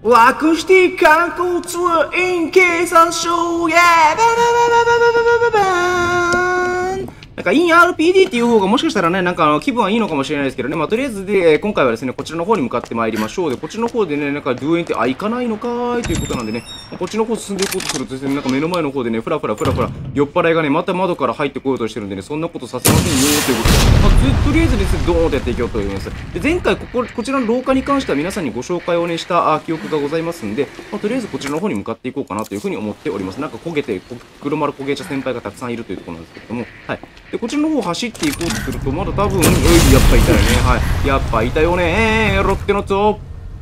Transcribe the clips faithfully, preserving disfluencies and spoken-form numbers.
ワクシティ観光ツアー in 警察署、イェーイバババババババババーン。なんか in アールピーディー っていう方がもしかしたらね、なんかあの気分はいいのかもしれないですけどね、まあとりあえずで、今回はですね、こちらの方に向かってまいりましょう。で、こっちの方でね、なんか ドゥエンって、あ、行かないのかーいということなんでね、こっちの方進んでいこうとするとですね、なんか目の前の方でね、ふらふらふらふら、酔っ払いがね、また窓から入ってこようとしてるんでね、そんなことさせませんよということで、まあ、とりあえずですね、ドーンとやっていこうと思います。で、前回ここ、こちらの廊下に関しては皆さんにご紹介をね、したあ記憶がございますんで、まあ、とりあえずこちらの方に向かっていこうかなというふうに思っております。なんか焦げて、黒丸焦げ茶先輩がたくさんいるというところなんですけれども、はい。で、こちらの方走っていこうとすると、まだ多分、うい、やっぱいたよね。はい。やっぱいたよね。えー、ロッテのゾ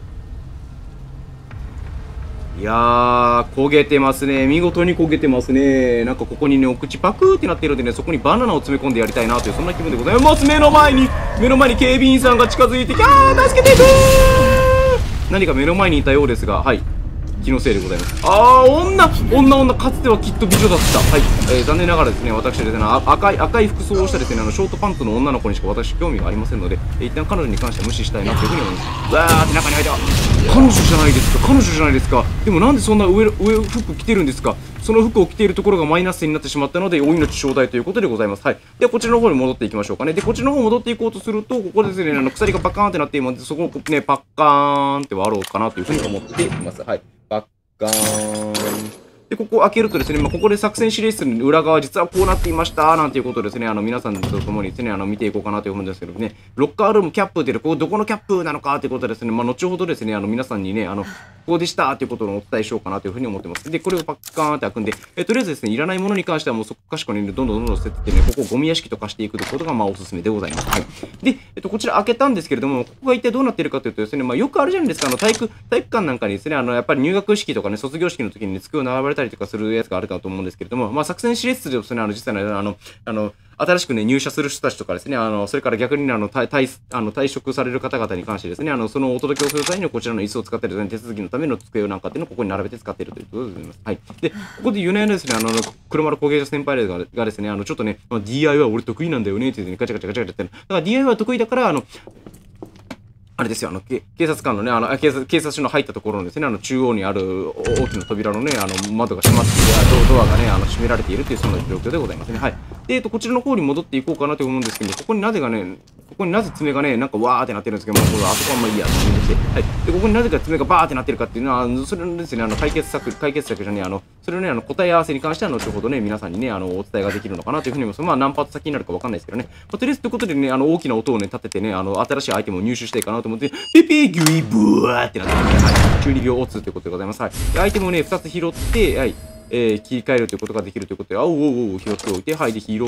いやー、焦げてますね。見事に焦げてますね。なんかここにね、お口パクーってなってるんでね、そこにバナナを詰め込んでやりたいなという、そんな気分でございます。目の前に、目の前に警備員さんが近づいて、キャー助けていくー何か目の前にいたようですが、はい。気のせいでございます。あー、女女女、かつてはきっと美女だった。はい。えー、残念ながらですね、私はですね、赤い、赤い服装をしたですね、あの、ショートパンツの女の子にしか私興味がありませんので、えー、一旦彼女に関しては無視したいなというふうに思います。わーって中に入った。彼女じゃないですか、彼女じゃないですか。でもなんでそんな上、上服着てるんですか。その服を着ているところがマイナスになってしまったので、お命頂戴ということでございます。はい。では、こちらの方に戻っていきましょうかね。で、こちらの方戻っていこうとすると、ここですね、あの、鎖がパカーンってなっていますので、そこをね、パッカーンって割ろうかなというふうに思っています。はい。パッガーン。で、ここを開けるとですね、まあ、ここで作戦指令室の裏側、実はこうなっていました、なんていうことですね、あの、皆さんと共にですね、あの、見ていこうかなという思うんですけどね、ロッカールームキャップっていう、ここどこのキャップなのかということですね、まあ、後ほどですね、あの、皆さんにね、あの、ここでしたということをお伝えしようかなというふうに思ってます。で、これをパッカーンって開くんで、えとりあえずですね、いらないものに関してはもうそこかしこに、ね、どんどんどんどん捨ててね、ここをゴミ屋敷と化していくということが、まあ、おすすめでございます。はい。で、えっと、こちら開けたんですけれども、ここが一体どうなっているかというとですね、まあ、よくあるじゃないですか、あの、体育、体育館なんかにですね、あの、やっぱり入学式とかね、卒業式の時に、ね、机を並べたりとかするやつがあるかと思うんですけれども、まあ、作戦指令室でですね、あの、実際の、あの、あの、新しくね、入社する人たちとかですね、あの、それから逆にね、あの、退、退、あの、退職される方々に関してですね、あの、そのお届けをする際にこちらの椅子を使ったりですね、手続きのための机をなんかっていうのをここに並べて使っているということでございます。はい。で、ここで有名なですね、あの、黒丸工芸者先輩ががですね、あの、ちょっとね、まあ、ディーアイワイ 俺得意なんだよね、っていうふうにガチャガチャガチャガチャって、だから ディーアイワイ 得意だから、あの、あれですよ、あの、警察官のね、あの、警察、警察署の入ったところのですね、あの、中央にある大きな扉のね、あの、窓が閉まっている、ドアがね、あの、閉められているという、そんな状況でございますね。はい。で、えっと、こちらの方に戻っていこうかなと思うんですけど、ここになぜかね、ここになぜ爪がね、なんかわーってなってるんですけども、これあそこはまあいいや、ってして、はい。で、ここになぜか爪がバーってなってるかっていうのは、それのですね、あの、解決策、解決策じゃね、あの、それをね、あの、答え合わせに関しては後ほどね、皆さんにね、あの、お伝えができるのかなというふうに思います。まあ、何発先になるかわかんないですけどね。まあ、とりあえずということでね、あの、大きな音をね、立ててね、あの、新しいアイテムを入手したいかなと思って、ピピーギュイブワーってなってますね。はい。じゅうにびょうオツということでございます。はい。で、アイテムをね、ふたつ拾って、はい。えー、切り替えるということができるということで、あ、おうおうおう、拾っておいて、はい。で、拾って、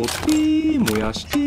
燃やして、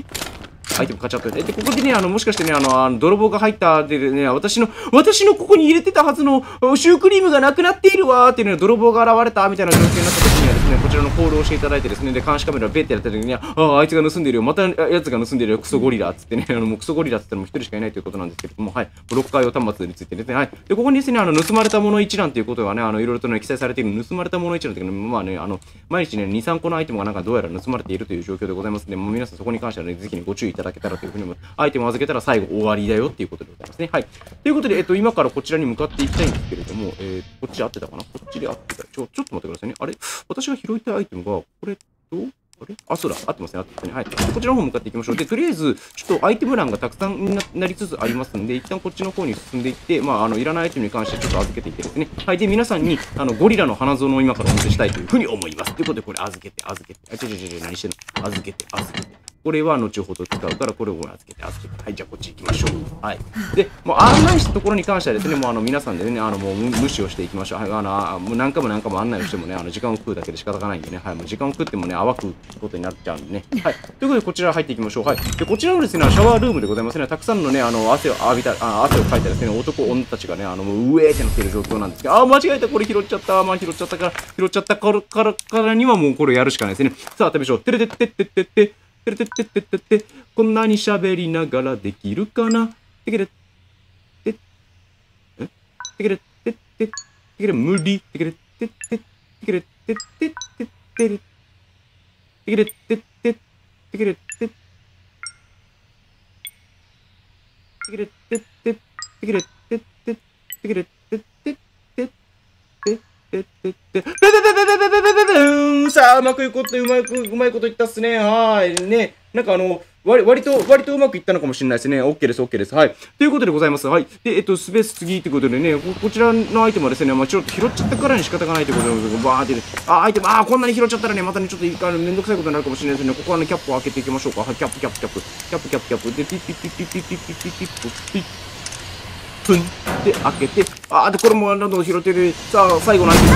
アイテム買っちゃったよね。で、ここでね、あの、もしかしてね、あの、あの泥棒が入ったでね、私の、私のここに入れてたはずのシュークリームがなくなっているわーっていうね、泥棒が現れたみたいな状況になった時にはですね、こちらのコールをしていただいてですね、で、監視カメラをベッてやった時に、ああ、あいつが盗んでるよ、またやつが盗んでるよ、クソゴリラっつってね、あの、もうクソゴリラっつったらもう一人しかいないということなんですけれども、はい。ロッカー用端末についてですね、はい。で、ここにですね、あの、盗まれたもの一覧ということがね、あの、いろいろとね、記載されている盗まれたもの一覧というのは、まあね、あの、毎日ね、に、さんこのアイテムがなんかどうやら盗まれているという状況でございますので、もう皆さんそこに関してはね、ぜひね、ご注意いただけたらというふうに思います。アイテムを預けたら最後終わりだよっていうことでございますね。はい。ということで、えっと、今からこちらに向かっていきたいんですけれども、えー、こっち合ってたかなこっちで合ってた。ちょ、ちょっと待ってくださいね。あれ私が拾いたいアイテムが、これと、あれあ、そうだ。合ってますね。合ってますね。はい。こちらの方向かっていきましょう。で、とりあえず、ちょっとアイテム欄がたくさんに な, なりつつありますんで、一旦こっちの方に進んでいって、まあ、あの、いらないアイテムに関してちょっと預けていってですね。はい。で、皆さんに、あの、ゴリラの花園を今からお見せしたいというふうに思います。ということで、これ預けて、預けて。あ、ちょちょちょ、何してんの預けて、預けて。これは後ほど使うから、これを預けて、預けて。はい、じゃあこっち行きましょう。はい。で、もう案内したところに関してはですね、もうあの皆さんでね、あのもう無視をしていきましょう。はい、あの、もう何回も何回も案内をしてもね、あの時間を食うだけで仕方がないんでね、はい、もう時間を食ってもね、淡くことになっちゃうんでね。はい。ということで、こちら入っていきましょう。はい。で、こちらのですね、シャワールームでございますね。たくさんのね、あの、汗を浴びた、あ汗をかいたですね、男、女たちがね、あの、もう、うえーってなっている状況なんですけど、あ、間違えた、これ拾っちゃった、まあ拾っちゃったから、拾っちゃったから、から、からにはもうこれやるしかないですね。さあ、食べましょう。てれてってってってって。てれてってってってって、こんなに喋りながらできるかなてけれって、てけれってって、てけれ無理、てけれってって、てけれってってって、てけれってって、てけれって、てけれってって、てけれってって、てけれってってってってってってってってってさあ、うまくいくこと、うまく、うまいこといったっすね。はい。ね。なんかあの、割割と、割とうまくいったのかもしれないですね。OK です、OK です。はい。ということでございます。はい。で、えっと、スペース次ということでね、ここちらのアイテムはですね、まあ、ちょっと拾っちゃったからに仕方がないということで、バーってね、あ、アイテム、あー、こんなに拾っちゃったらね、またね、ちょっとあのめんどくさいことになるかもしれないですね。ここはね、キャップを開けていきましょうか。はい、キャップ、キャップ、キャップ、キャップ、キャップ、キャップ、で、ピッピッピッピッピッピッピッピッピッピッピッピップンで開けて、あー、で、これもどんどん拾ってる。さあ、最後のアイテム。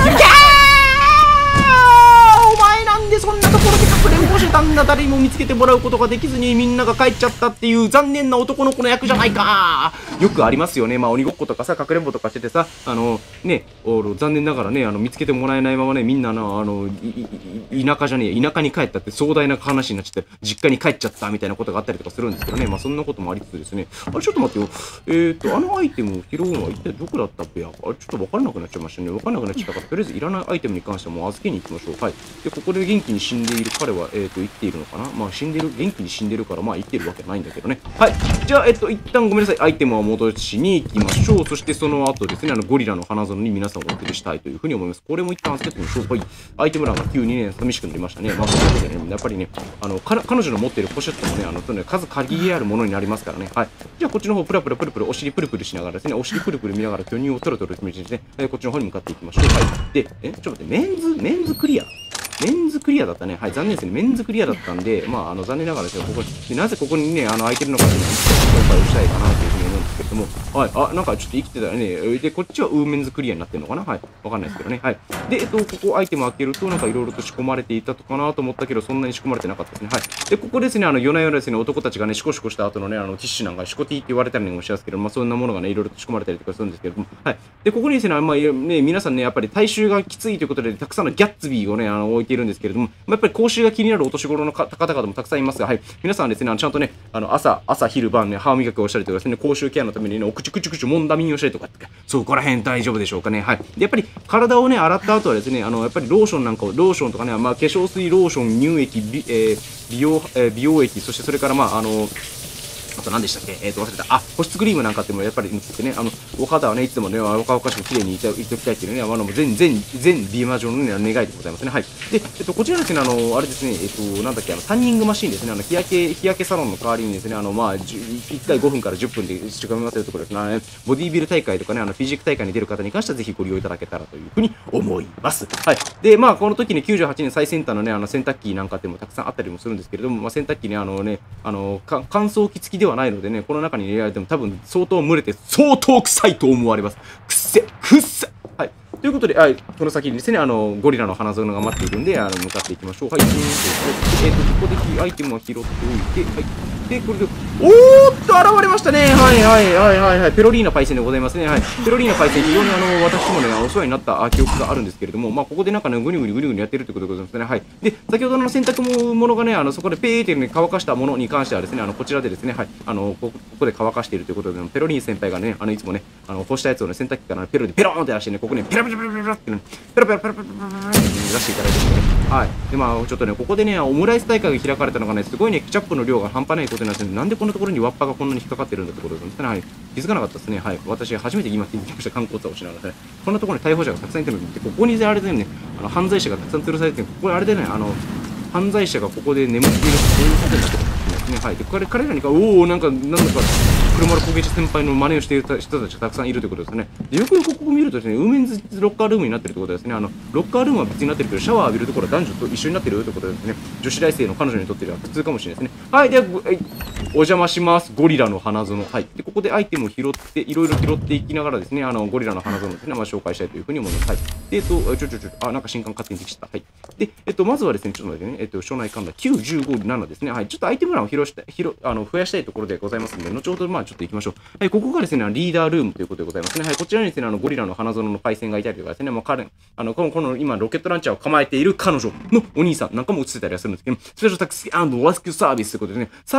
お前なんでそんなところでかくれんぼしてたんだ。誰にも見つけてもらうことができずにみんなが帰っちゃったっていう残念な男の子の役じゃないか。よくありますよね。まあ鬼ごっことかさ、かくれんぼとかしててさ、あのね、残念ながらね、あの見つけてもらえないままね、みんなのあの田舎じゃねえ、田舎に帰ったって壮大な話になっちゃって、実家に帰っちゃったみたいなことがあったりとかするんですけどね。まあそんなこともありつつですね。あれちょっと待ってよ。えっと、あのアイテムを拾うのは一体どこだったっけや。あれちょっと分からなくなっちゃいましたね。分からなくなっちゃったから、とりあえずいらないアイテムに関してはもう預けに行きましょう。はい。で、ここで元気に死んでいる彼は、えっと、生きているのかな。まあ死んでる、元気に死んでるから、まあ生きてるわけないんだけどね。はい。じゃあ、えっと、一旦ごめんなさい。アイテムを戻しに行きましょう。そしてその後ですね、あの、ゴリラの花園に皆さんをお送りしたいというふうに思います。これも一旦預けてみましょう。はい。アイテム欄がきゅうにねん寂しくなりましたね。まあ、ということでね、やっぱりね、あの、彼女の持っているポシェットもね、あの、とね、数限りあるものになりますからね。はい。じゃあ、こっちの方、プラプラプルプル、お尻プルプルしながらですね、お尻プルプル見ながら巨乳をトロトロ決めてですね、こっちの方に向かっていきましょう。はい。で、え、ちょっと待って、メンズ、メンズクリアメンズクリアだったね。はい、残念ですね。メンズクリアだったんで、まあ、あの、残念ながらですね、ここで、なぜここにね、あの、空いてるのかっていうのは、紹介をしたいかなというふうに思うんですけれども、はい、あ、なんかちょっと生きてたね。で、こっちはウーメンズクリアになってるのかな。はい、わかんないですけどね。はい。で、えっと、ここアイテム開けると、なんかいろいろと仕込まれていたとかなと思ったけど、そんなに仕込まれてなかったですね。はい。で、ここですね、あの、夜な夜なですね、男たちがね、シコシコした後のね、あの、ティッシュなんか、シコティって言われたりもしますけど、まあ、そんなものがね、いろいろと仕込まれたりとかするんですけれども、はい。で、ここにですね、まあ、ね、皆さんね、やっぱり体臭がきついということで、たくさんのギャッツビーをね、あの、置いているんですけれども、やっぱり口臭が気になるお年頃の方々もたくさんいますが、はい、皆さんですね、ちゃんとね、あの朝、朝、昼晩ね、歯磨きをしたりとかですね、口臭ケアのためにね、お口くちゅくちゅもんだみをしたりとか、そこら辺大丈夫でしょうかね。はい。で、やっぱり体をね、洗った後はですね、あの、やっぱりローションなんかを、ローションとかね、まあ、化粧水、ローション、乳液、美、えー、美容、えー、美容液、そしてそれから、まあ、あの、あと何でしたっけえっ、ー、と、忘れた。あ、保湿クリームなんかってもやっぱり塗ってね、あの、お肌はね、いつもね、若々しく綺麗にいておきたいっていうね、あの、全、全、全美魔女のね、願いでございますね。はい。で、えっと、こちらですね、あの、あれですね、えっと、なんだっけ、あの、タンニングマシーンですね、あの、日焼け、日焼けサロンの代わりにですね、あの、まあ、いっかいごふんからじゅっぷんで仕込みますというところですね、あのね、ボディービル大会とかね、あの、フィジック大会に出る方に関してはぜひご利用いただけたらというふうに思います。はい。で、まあ、この時ね、きゅうじゅうはちねん最先端のね、あの、洗濯機なんかっていうのもたくさんあったりもするんですけれども、まあ、洗濯機ね、あのね、あの、乾燥機付きではないのでね、この中に入れられても多分相当蒸れて相当臭いと思われます。くっせくっせはい。ということで、はい、この先にですね、あの、ゴリラの花園が待っているんで、あの、向かっていきましょう。はい、えーと、ここでアイテムを拾っておいて、はい。で、これで、おーっと、現れましたね。はいはいはいはいはい。ペロリーナパイセンでございますね。はい。ペロリーナパイセン、非常にあの、私もね、お世話になった記憶があるんですけれども、まあ、ここでなんかね、ぐにぐにぐにぐにやってるってことでございますね。はい。で、先ほどの洗濯物がね、あの、そこでペーってね、乾かしたものに関してはですね、あの、こちらでですね、はい。あの、ここで乾かしているということで、ペロリーナ先輩がね、あの、いつもね、あの、干したやつをね、洗濯機からペロでペローンって出してね、ここね、ペロペロペロペロってね、ペロペロペロペロペロペロって出していただいてですね、はい。で、まあ、ちょっとね、ここでね、オムライス大会が開かれたのがね、すごいね、ケチャップの量が半端ないことになって、なんでこんなところにワッパがこんなに引っかかってるんだってことですね。はい。気づかなかったですね。はい。私、初めて今気づきました。観光ツアーをしながらね。こんなところに逮捕者がたくさんいてるのに、ここにあれでね、あの犯罪者がたくさん吊るされてる、ここあれでね、あの、犯罪者がここで眠っている、そういうことになってるんですね。はい。で、彼彼らにか、おお、なんか、なんだか、車の焦げ茶先輩の真似をしている人たちがたくさんいるということですね。で、よくよくここを見るとですね、ウーメンズロッカールームになっているということですね。あの、ロッカールームは別になっているけど、シャワー浴びるところは男女と一緒になっているということですね。女子大生の彼女にとっては普通かもしれないですね。はい。では、お邪魔します。ゴリラの花園。はい。で、ここでアイテムを拾って、いろいろ拾っていきながらですね、あの、ゴリラの花園ですね、まあ、紹介したいというふうに思います。はい。で、えっと、ちょちょちょ、あ、なんか新刊勝手にできちゃった。はい。で、えっと、まずはですね、ちょっと待ってね、えっと、省内神田きゅう、じゅうご、ななですね。はい。ちょっとアイテム欄を広した、広、あの、増やしたいところでございますので、後ほど、まあ、ちょっと行きましょう。はい。ここがですね、リーダールームということでございますね。はい。こちらにですね、あの、ゴリラの花園のパイセンがいたりとかですね、まあ、彼、あの、この、この、今、ロケットランチャーを構えている彼女のお兄さんなんかも映ってたりはするんですけど、スペシャルタクシー&レスキューサービスということでね、サービスっていう時点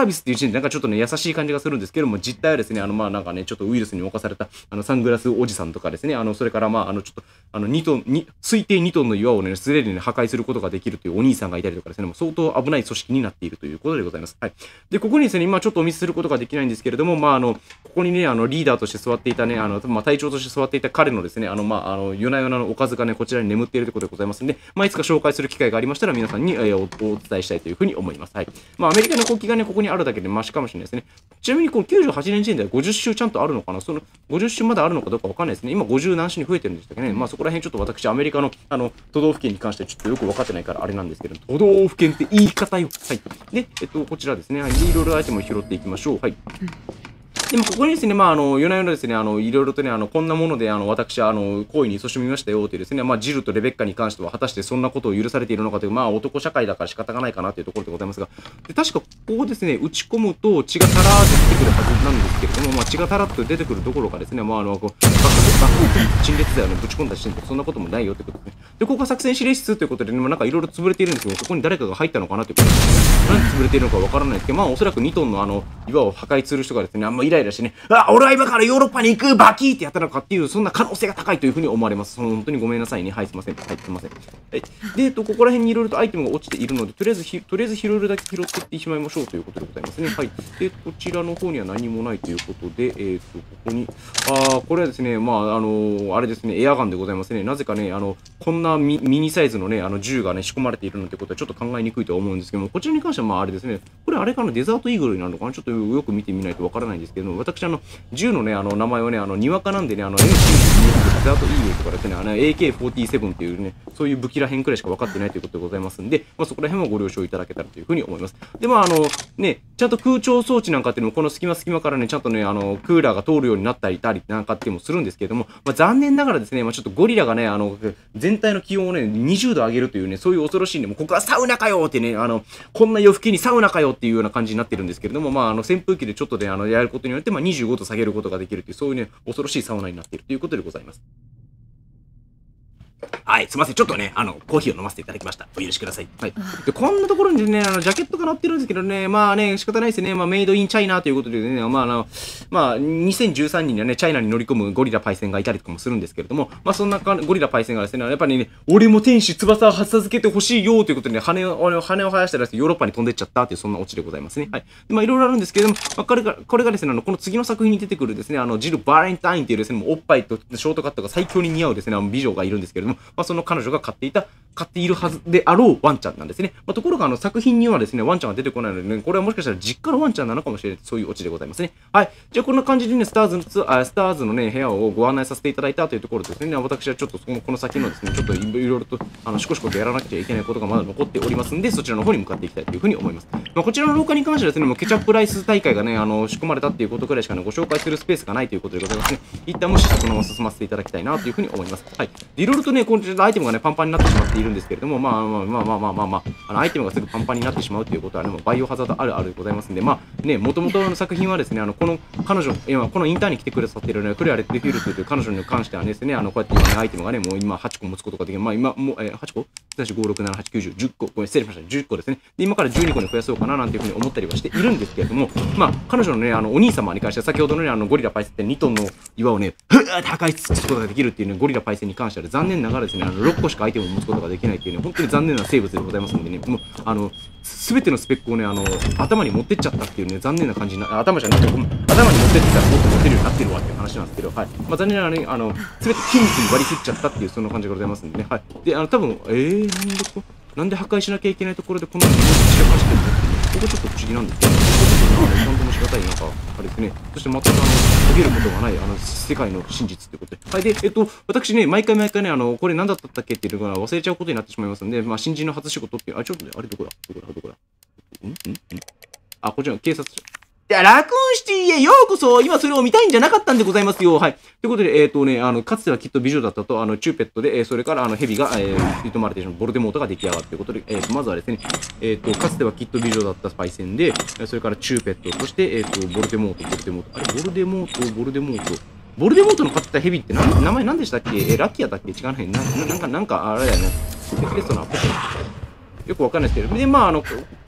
人でなんかちょっとね、優しい感じがするんですけども、実態はですね、あの、まあなんかね、ちょっとウイルスに侵された、あの、サングラスおじさんとかですね、あの、それからまあ、あの、ちょっと、あの、にトン、に、推定にトンの岩をね、素手でね、破壊することができるというお兄さんがいたりとかですね、もう相当危ない組織になっているということでございます。はい。で、ここにですね、今ちょっとお見せすることができないんですけれども、まあ、あの、ここにね、あの、リーダーとして座っていたね、あの、まあ、隊長として座っていた彼のですね、あの、まあ、あの、夜な夜なのおかずがね、こちらに眠っているということでございますので、まあ、いつか紹介する機会がありましたら、皆さんに、えー、お, お伝えしたいというふうに思います。はい。まあ、アメリカの国旗がね、ここにあるだけでマシかもしれないですね。ちなみに、このきゅうじゅうはちねん時点ではごじゅっしゅうちゃんとあるのかな、そのごじゅっしゅうまだあるのかどうかわかんないですね。今ごじゅう何種に増えてるんでしたっけね。まあ、そこら辺ちょっと私、アメリカの、あの、都道府県に関してちょっとよく分かってないからあれなんですけど、都道府県って言い方よ。はい。で、えっと、こちらですね、はい、いろいろアイテムを拾っていきましょう。はい。でもここにですね、まあ、あの、夜な夜なですね、あの、いろいろとね、あの、こんなもので、あの、私は、あの、行為に勤しみましたよ、というですね、まあ、ジルとレベッカに関しては、果たしてそんなことを許されているのかという、まあ、男社会だから仕方がないかなというところでございますが、で確か、ここですね、打ち込むと血がたらーっと出てくるはずなんですけれども、まあ、血がたらっと出てくるどころかですね、まあ、あの、こう、爆発、陳列剤をね、ぶち込んだ時点で、そんなこともないよということですね。で、ここが作戦指令室ということで、ね、なんかいろいろ潰れているんですけど、ここに誰かが入ったのかなということですね。なんで潰れているのかわからないですけど、まあ、おそらくにトンのあの、岩を破壊する人がですね、あんまイライラしてね、あ、俺は今からヨーロッパに行くバキーってやったのかっていう、そんな可能性が高いというふうに思われます。その本当にごめんなさいね。はい、すいません。はい、すいません。はい。で、えっと、ここら辺にいろいろとアイテムが落ちているので、とりあえずひ、とりあえず拾えるだけ拾っていってしまいましょうということでございますね。はい。で、こちらの方には何もないということで、えっと、ここに、あー、これはですね、まあ、あのー、あれですね、エアガンでございますね。なぜかね、あの、こんなミミニサイズのね、あの、銃がね、仕込まれているのってことはちょっと考えにくいとは思うんですけども、こちらに関しては、まあ、あれですね、これあれかな、デザートイーグルになるのかな、ちょっとよく見てみないとわからないんですけども、私、あの、銃のね、あの、名前はね、あの、にわかなんでね、あの、エムシーデザートイーグルとかですね、あの、エーケーフォーティーセブン っていうね、そういう武器ら辺くらいしか分かってないということでございますんで、まあ、そこら辺はご了承いただけたらというふうに思います。で、まあ、あの、ね、ちゃんと空調装置なんかっていうのも、この隙間隙間からね、ちゃんとね、あの、クーラーが通るようになったりたりなんかっていうのもするんですけれども、まあ、残念ながらですね、まあ、ちょっとゴリラがね、あの、全体の気温をね、にじゅうど上げるというね、そういう恐ろしいね、もうここはサウナかよってね、あの、こんな夜更けにサウナかよっていうような感じになってるんですけれども、まあ、あの、扇風機でちょっとで、あの、やることによって、まあ、にじゅうごど下げることができるという、そういうね、恐ろしいサウナになっているということでございます。はい、すみません。ちょっとね、あの、コーヒーを飲ませていただきました。お許しください。はい。で、こんなところにね、あの、ジャケットが載ってるんですけどね、まあね、仕方ないですね。まあ、メイドインチャイナということでね、まあ、あの、まあ、にせんじゅうさんねんにはね、チャイナに乗り込むゴリラパイセンがいたりとかもするんですけれども、まあ、そんなゴリラパイセンがですね、やっぱりね、俺も天使翼を授けてほしいよということでね、羽を、羽を生やしたらヨーロッパに飛んでっちゃったっていう、そんなオチでございますね。はい。で、まあ、いろいろあるんですけれども、まあ、これが、これがですね、あの、この次の作品に出てくるですね、あの、ジル・バレンタインっていうですね、おっぱいとショートカットが最強に似合うですね、あの美女がいるんですけれども、まあ、その彼女が買っていた、買っているはずであろうワンちゃんなんですね。まあ、ところが、あの、作品にはですね、ワンちゃんが出てこないのでね、これはもしかしたら実家のワンちゃんなのかもしれない。そういうオチでございますね。はい。じゃあ、こんな感じでね、スターズのツアー、スターズのね、部屋をご案内させていただいたというところですね、私はちょっとその、この先のですね、ちょっといろいろと、あの、しこしことやらなくちゃいけないことがまだ残っておりますんで、そちらの方に向かっていきたいというふうに思います。まあ、こちらの廊下に関してはですね、もうケチャップライス大会がね、あの、仕込まれたっていうことくらいしかね、ご紹介するスペースがないということでございますね。一旦無視してこのまま進ませていただきたいなというふうに思います。はい。いろいろとね、このアイテムがね、パンパンになってしまっているんですけれども、まあまあまあまあまあまあまあ、あの、アイテムがすぐパンパンになってしまうということはね、もうバイオハザードあるあるでございますんで、まあね、もともとの作品はですね、あの、この彼女、今、このインターンに来てくださっているね、クレア・レッドフィールドという彼女に関してはですね、あの、こうやって今ね、アイテムがね、もう今はちこ持つことができる。まあ今、もう、えー、はちこ ?ご、ろく、なな、はち、きゅう、じゅう、じゅっこ、ごめん、失礼しました。じゅっこですね。で、今からじゅうにこに増やそうかななんていうふうに思ったりはしているんですけれども、まあ、彼女のね、あの、お兄様に関しては、先ほどのね、あの、ゴリラパイセンってにトンの岩をね、ふわーって破壊することができるっていうね、ゴリラパイセンに関しては、残念ながらですね、あの、ろっこしかアイテムを持つことができないっていうね、本当に残念な生物でございますのでね、もう、あの、すべてのスペックをね、あの、頭に持ってっちゃったっていうね、残念な感じな、頭じゃなくて、頭に持ってってたらもっと持てるようになってるわっていう話なんですけど、はい。まあ、残念ながらね、あの、すべて筋肉に割り振っちゃったっていう、そんな感じでございますんでね、はい。で、あの、多分、えー、なんでこ、なんで破壊しなきゃいけないところでこんなに散らかしてるのってね、ここちょっと不思議なんですけど、ここちょっとね、なんともしがたい、なんか、あれですね、そして全くあの、途切ることがない、あの、世界の真実ということで。はい、で、えっと、私ね、毎回毎回ね、あの、これ何だったっけっていうのが忘れちゃうことになってしまいますんで、まあ、新人の初仕事っていう、あ、ちょっとね、あれどこだどこだどこだんんんあ、こちらの警察署。で、ラクーンシティへようこそ。今それを見たいんじゃなかったんでございますよ。はい。ということで、えっとね、あの、かつてはきっと美女だったと、あの、チューペットで、えー、それから、あの、ヘビが、えー、吸い込まれてしまうボルデモートが出来上がるということで、えっと、まずはですね、えっと、かつてはきっと美女だったスパイセンで、それからチューペット、そして、えっと、ボルデモート、ボルデモート。あれ、ボルデモート、ボルデモート。ボルデモートの飼ってたヘビって名前何でしたっけ？えー、ラッキーやったっけ？違うね。な、なんか、なんか、あれだよね。テストのアップよくわかんないですけど。で、まあ、あの、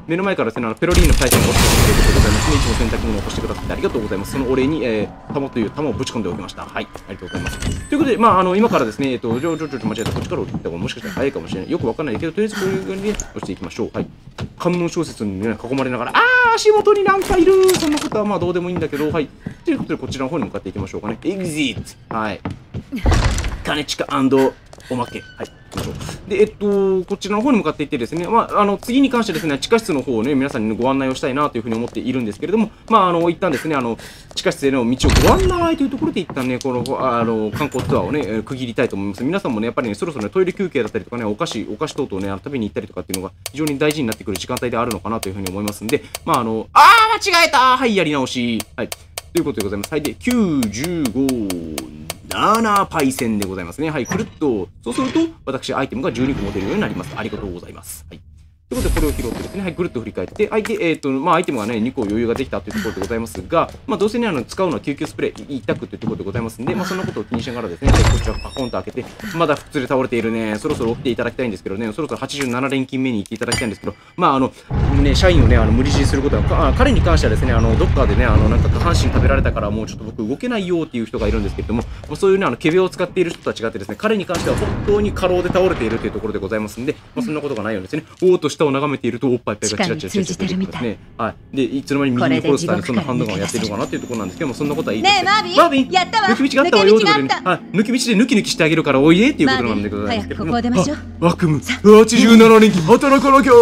目の前からですね、あのペロリーノ対戦を起こしてくれるということでございますね。いつも洗濯物を起こしてくださってありがとうございます。そのお礼に、えー、タモという玉をぶち込んでおきました。はい、ありがとうございます。ということで、まあ、あの、今からですね、えっと、ちょちょちょ間違えた、こっちから打った方がもしかしたら早いかもしれない。よくわかんないけど、とりあえずこういう感じで押していきましょう。はい。観音小説に、ね、囲まれながら、あー、足元になんかいる。そんなことはまあどうでもいいんだけど、はい。ということで、こちらの方に向かっていきましょうかね。エグジット。はい。金近&おまけ。はい。行きましょう。で、えっと、こちらの方に向かっていってですね、まあ、あの、次に関してですね、地下室の方をね、皆さんにご案内をしたいなというふうに思っているんですけれども、まあ、あの、一旦ですね、あの、地下室への道をご案内というところで一旦ね、この、あの、観光ツアーをね、区切りたいと思います。皆さんもね、やっぱりね、そろそろね、トイレ休憩だったりとかね、お菓子、お菓子等々ね、食べに行ったりとかっていうのが非常に大事になってくる時間帯であるのかなというふうに思いますんで、まあ、あの、あー、間違えたはい、やり直し。はい。ということでございます。はい。で、きゅう、じゅうご、ななパイセンでございますね。はい。くるっと、そうすると、私、アイテムがじゅうにこ持てるようになります。ありがとうございます。はい。ということで、これを拾ってですね、はい、ぐるっと振り返って、はい、で、えっと、まあ、アイテムがね、にこ余裕ができたというところでございますが、まあ、どうせね、あの、使うのは救急スプレー一択というところでございますんで、まあ、そんなことを気にしながらですね、はい、こちらパコンと開けて、まだ普通で倒れているね、そろそろ起きていただきたいんですけどね、そろそろはちじゅうなな連勤目に行っていただきたいんですけど、まあ、あの、ね、社員をね、あの、無理強いすることは、彼に関してはですね、あの、どっかでね、あの、なんか下半身食べられたから、もうちょっと僕動けないよっていう人がいるんですけれども、もうそういうね、あの、ケベを使っている人とは違ってですね、彼に関しては本当に過労で倒れているというところでございますんで、まあ、そんなことがないようですね、おーっと下を眺めていると、おっぱいがチラチラチラチラ出てきますね。はい。で、いつの間に右にフォルスターにそんなハンドガンをやっているのかなっていうところなんですけども、そんなことはいいです。 ねえ、マービン、 マービン、 やったわ。 抜き道があったわよってことで、はい、抜き道で抜き抜きしてあげるからおいでっていうことなんでございますけども。 マービン、早くここを出ましょう。 悪夢、はちじゅうなな連勤働かなきゃ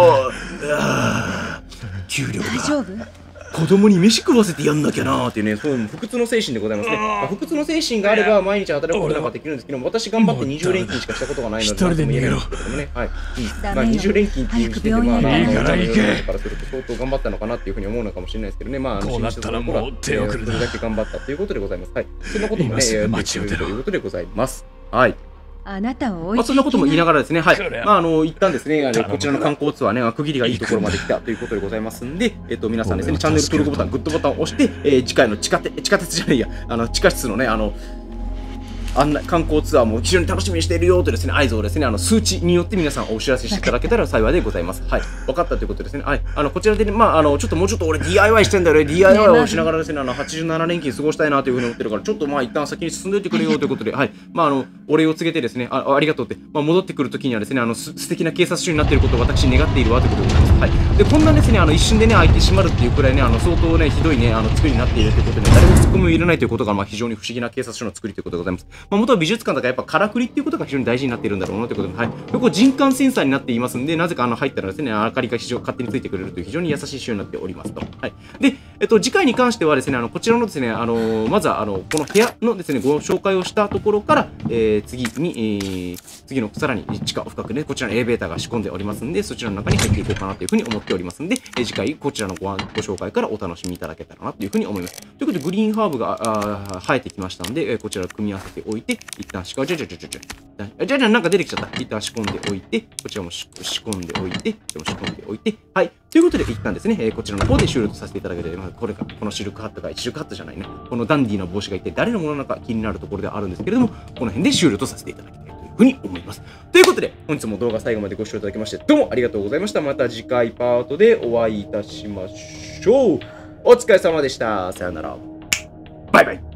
ー。給料大丈夫？ 子供に飯食わせてやんなきゃなーっていうね、そういう不屈の精神でございますね。まあ、不屈の精神があれば毎日働くことができるんですけども、私頑張ってにじゅう連勤しかしたことがないので、なんとも言えないんですけどもね。はい。まあにじゅう連勤っていう時点で、まあ、あの、いいから行けからすると相当頑張ったのかなっていうふうに思うのかもしれないですけどね。まあ、あの、 こうなったらもう手遅れだ。 それだけ頑張ったということでございます。はい。そんなこともね、やっていくということでございます。はい。 あなたを置いていけない。 まあそんなことも言いながらですね、はい。まあ、あの、一旦ですね、あのこちらの観光ツアーね、区切りがいいところまで来たということでございますんで、えっと、皆さんですね、チャンネル登録ボタン、グッドボタンを押して、えー、次回の地下鉄、地下鉄じゃないや、あの、地下室のね、あの、案内観光ツアーも非常に楽しみにしているよとですね、合図をですね、あの数値によって皆さんお知らせしていただけたら幸いでございます。はい。分かったということですね。はい。あの、こちらでね、まあ、あの、ちょっともうちょっと俺 ディーアイワイ してんだよね。ディーアイワイ をしながらですね、あの、はちじゅうなな連勤過ごしたいなというふうに思ってるから、ちょっとまあ、一旦先に進んでおいてくれよということで、はい。まあ、あの、お礼を告げてですね、あ、ありがとうって、まあ、戻ってくるときにはですね、あの、す素敵な警察署になっていることを私願っているわということでございます。はい。で、こんなですね、あの、一瞬でね、開いてしまるっていうくらいね、あの、相当ね、ひどいね、あの、作りになっているということで、誰もツッコミを入れないということが、まあ、非常に不思議な警察署の作りということでございます。まあ、元は美術館だからやっぱからくりっていうことが非常に大事になっているんだろうなということで、はい。ここ人感センサーになっていますんで、なぜかあの入ったらですね、明かりが非常に勝手についてくれるという非常に優しい仕様になっておりますと。はい。で、えっと、次回に関してはですね、あの、こちらのですね、あの、まずはあの、この部屋のですね、ご紹介をしたところから、えー、次に、えー、次のさらに地下深くね、こちらのエレベーターが仕込んでおりますんで、そちらの中に入っていこうかなというふうに思っておりますんで、えー、次回こちらのご、ご紹介からお楽しみいただけたらなというふうに思います。ということで、グリーンハーブがあ生えてきましたんで、えー、こちらを組み合わせておいて、一旦しか、じゃじゃじゃじゃじゃ。じゃじゃなんか出てきちゃった。一旦仕込んでおいて、こちらも仕込んでおいて、こちらも仕込んでおいて、はい。ということで、一旦ですね、えー、こちらの方で終了とさせていただければ、これが、このシルクハットが、シルクハットじゃないね。このダンディーな帽子が一体誰のものなのか気になるところではあるんですけれども、この辺で終了とさせていただきたいというふうに思います。ということで、本日も動画最後までご視聴いただきまして、どうもありがとうございました。また次回パートでお会いいたしましょう。お疲れ様でした。さよなら。バイバイ。